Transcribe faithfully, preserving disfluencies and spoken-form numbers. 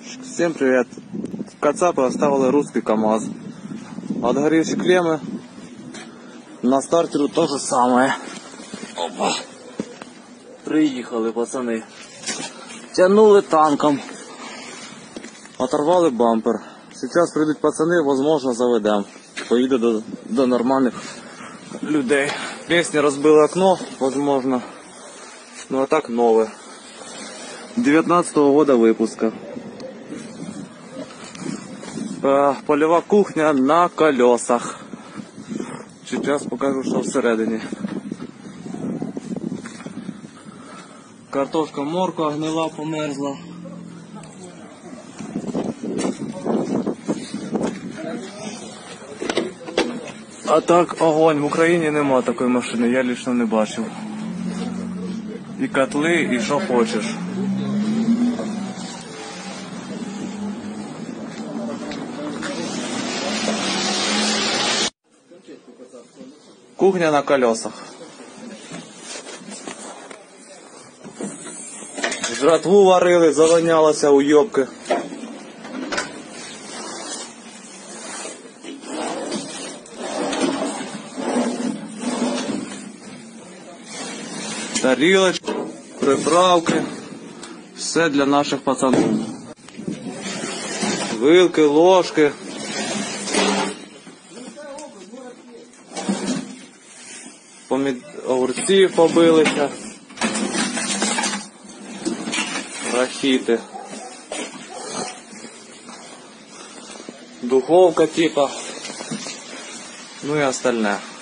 Всем привет! Кацапы оставили русский КамАЗ. Отгоревшие клеммы. На стартеру то же самое. Опа! Приїхали пацани. Тянули танком. Оторвали бампер. Сейчас прийдуть пацани, возможно заведем. Поїду до, до нормальних людей. Песни розбили окно, возможно. Ну а так новое. девятнадцатого года выпуска. Полева кухня на колесах. Сейчас покажу, что всередині. Картошка, морква гнила, померзла. А так огонь. В Україні нема такої машини, я лично не бачив. І котли, і що хочеш. Кухня на колесах. Жратву варили, завонялося уйобки. Тарілочки, приправки. Все для наших пацанів. Вилки, ложки. Помід... Огурці побилися. Рахіти. Духовка типа. Ну і остальне.